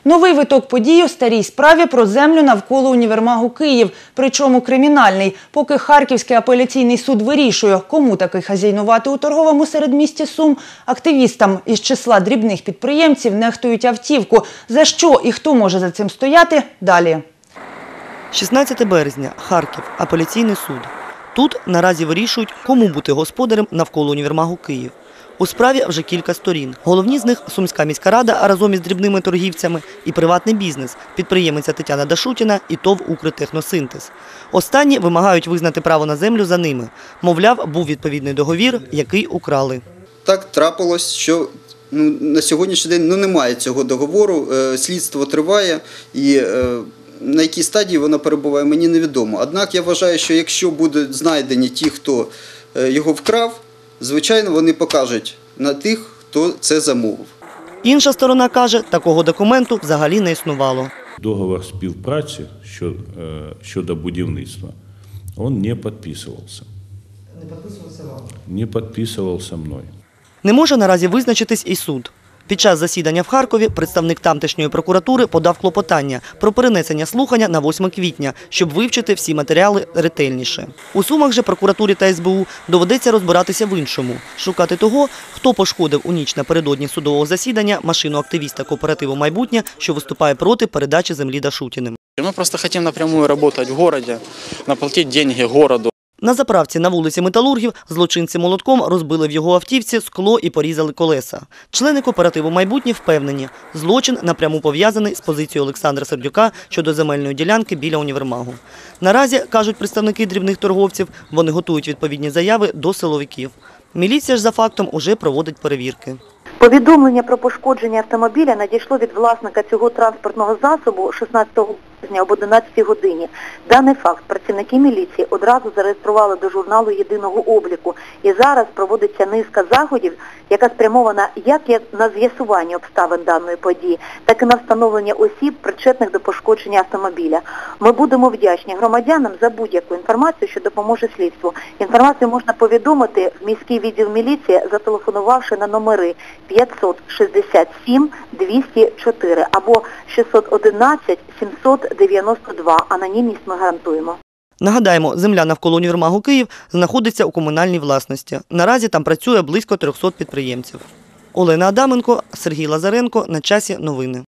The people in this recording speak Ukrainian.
Новий виток подій у старій справі про землю навколо універмагу «Київ», причому кримінальний. Поки Харківський апеляційний суд вирішує, кому таки хазяйнувати у торговому середмісті Сум, активістам із числа дрібних підприємців нехтують автівку. За що і хто може за цим стояти – далі. 16 березня. Харків. Апеляційний суд. Тут наразі вирішують, кому бути господарем навколо універмагу «Київ». У справі вже кілька сторін. Головні з них – Сумська міська рада разом із дрібними торгівцями і приватний бізнес – підприємиця Тетяна Дашутіна і ТОВ «Укртехносинтез». Останні вимагають визнати право на землю за ними. Мовляв, був відповідний договір, який украли. Так трапилось, що на сьогоднішній день немає цього договору, слідство триває і на якій стадії вона перебуває, мені невідомо. Однак я вважаю, що якщо будуть знайдені ті, хто його вкрав, звичайно, вони покажуть на тих, хто це замовив. Інша сторона каже, такого документу взагалі не існувало. Договор співпраці щодо будівництва, він не підписувався. Не підписувався вам? Не підписувався мною. Не може наразі визначитись і суд. Під час засідання в Харкові представник тамтешньої прокуратури подав клопотання про перенесення слухання на 8 квітня, щоб вивчити всі матеріали ретельніше. У Сумах же прокуратурі та СБУ доведеться розбиратися в іншому – шукати того, хто пошкодив у ніч напередодні судового засідання машину активіста кооперативу «Майбутнє», що виступає проти передачі землі Дашутіним. Ми просто хочемо напряму працювати в місті, наплатити гроші місту. На заправці на вулиці Металургів злочинці молотком розбили в його автівці скло і порізали колеса. Члени кооперативу «Майбутнє» впевнені, злочин напряму пов'язаний з позицією Олександра Сердюка щодо земельної ділянки біля універмагу. Наразі, кажуть представники дрібних торговців, вони готують відповідні заяви до силовиків. Міліція ж за фактом уже проводить перевірки. Повідомлення про пошкодження автомобіля надійшло від власника цього транспортного засобу 16 березня об 11 годині. Даний факт працівники міліції одразу зареєстрували до журналу єдиного обліку. І зараз проводиться низка заходів, яка спрямована як на з'ясування обставин даної події, так і на встановлення осіб, причетних до пошкодження автомобіля. Ми будемо вдячні громадянам за будь-яку інформацію, що допоможе слідству. Інформацію можна повідомити в міський відділ міліції, зателефонувавши на номери 567 204 або 611 792. Анонімність ми гарантуємо. Нагадаємо, земля навколо універмагу «Київ» знаходиться у комунальній власності. Наразі там працює близько 300 підприємців. Олена Адаменко, Сергій Лазаренко. На часі новини.